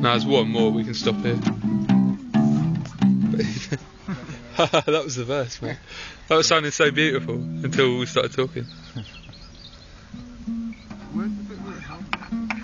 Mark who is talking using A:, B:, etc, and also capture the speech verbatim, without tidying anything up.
A: there's one more, we can stop here. That was the verse, mate. That was sounding so beautiful until we started talking.